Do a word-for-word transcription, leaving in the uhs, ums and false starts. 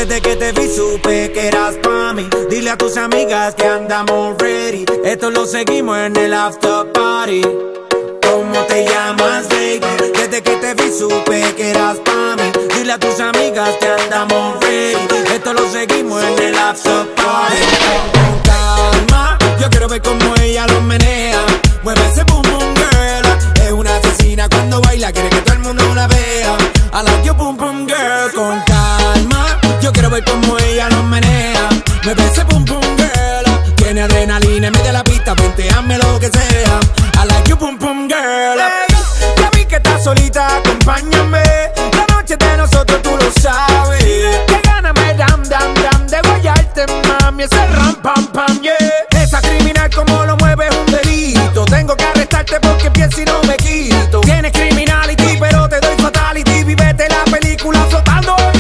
Desde que te vi supe que eras pa' mí. Dile a tus amigas que andamos ready. Esto lo seguimos en el after party. ¿Cómo te llamas, baby? Desde que te vi supe que eras pa' mí. Dile a tus amigas que andamos ready. Esto lo seguimos en el after party. Con calma, yo quiero ver cómo ella lo menea. Mueve ese boom boom girl. Es una asesina cuando baila, quiere que todo el mundo la vea. I like your boom boom girl. Con calma, yo quiero ver cómo ella lo menea. Mueve ese boom boom girl. Tiene adrenalina en medio de la pista, venteame lo que sea. I like your boom boom girl. Hey, ya vi que estás solita, acompáñame. La noche de nosotros tú lo sabes. Que gana me dam dam dam de guayarte, mami. Ese ram pam pam, yeah. Esa criminal como lo mueve es un delito. Tengo que arrestarte porque pienso y no me quito. Tienes criminality pero te doy fatality. Vivete la película flotando.